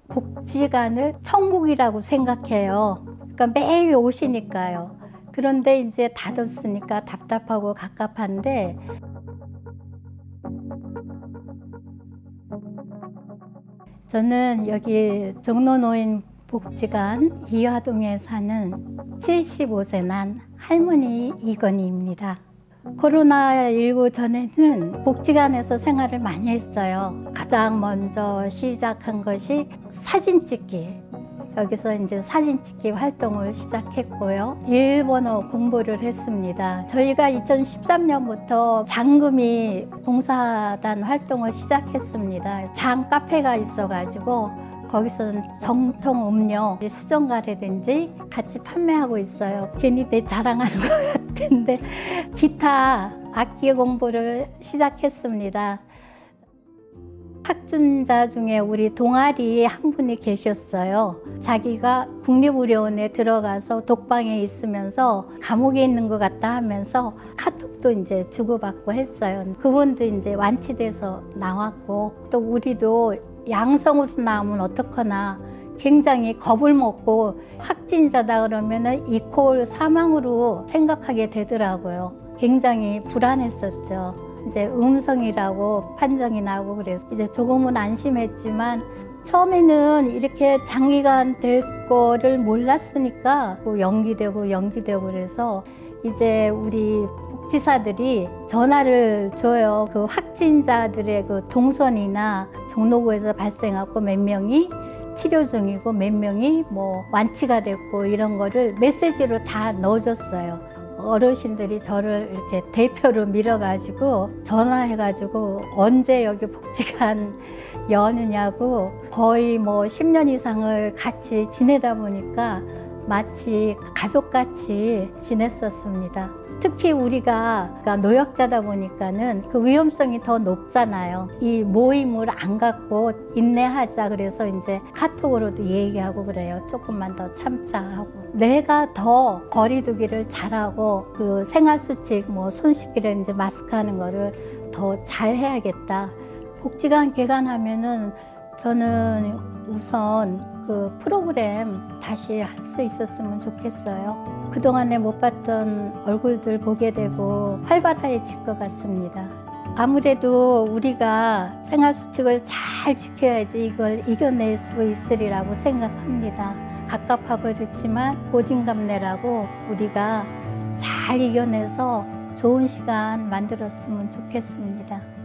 복지관을 천국이라고 생각해요. 그러니까 매일 오시니까요. 그런데 이제 닫았으니까 답답하고 갑갑한데 저는 여기 종로노인 복지관 이화동에 사는 75세 난 할머니 이건희입니다. 코로나19 전에는 복지관에서 생활을 많이 했어요. 가장 먼저 시작한 것이 사진 찍기. 여기서 이제 사진 찍기 활동을 시작했고요. 일본어 공부를 했습니다. 저희가 2013년부터 장금이 봉사단 활동을 시작했습니다. 장 카페가 있어가지고 거기서는 정통 음료, 수정과라든지 같이 판매하고 있어요. 괜히 내 자랑하는 것 같은데 기타 악기 공부를 시작했습니다. 학준자 중에 우리 동아리 한 분이 계셨어요. 자기가 국립의료원에 들어가서 독방에 있으면서 감옥에 있는 것 같다 하면서 카톡도 이제 주고받고 했어요. 그분도 이제 완치돼서 나왔고, 또 우리도 양성으로 나오면 어떡하나 굉장히 겁을 먹고 확진자다 그러면은 이콜 사망으로 생각하게 되더라고요. 굉장히 불안했었죠. 이제 음성이라고 판정이 나고 그래서 이제 조금은 안심했지만 처음에는 이렇게 장기간 될 거를 몰랐으니까 연기되고 그래서 이제 우리 복지사들이 전화를 줘요. 그 확진자들의 그 동선이나 종로구에서 발생하고 몇 명이 치료 중이고 몇 명이 뭐 완치가 됐고 이런 거를 메시지로 다 넣어줬어요. 어르신들이 저를 이렇게 대표로 밀어가지고 전화해가지고 언제 여기 복지관 여느냐고 거의 뭐 10년 이상을 같이 지내다 보니까 마치 가족같이 지냈었습니다. 특히 우리가 노약자다 보니까는 그 위험성이 더 높잖아요. 이 모임을 안 갖고 인내하자 그래서 이제 카톡으로도 얘기하고 그래요. 조금만 더 참자 하고. 내가 더 거리두기를 잘하고 그 생활수칙 뭐 손 씻기라든지 마스크 하는 거를 더 잘 해야겠다. 복지관 개관하면은 저는 우선 그 프로그램 다시 할 수 있었으면 좋겠어요. 그동안에 못 봤던 얼굴들 보게 되고 활발해질 것 같습니다. 아무래도 우리가 생활수칙을 잘 지켜야지 이걸 이겨낼 수 있으리라고 생각합니다. 갑갑하고 그렇지만 고진감래라고 우리가 잘 이겨내서 좋은 시간 만들었으면 좋겠습니다.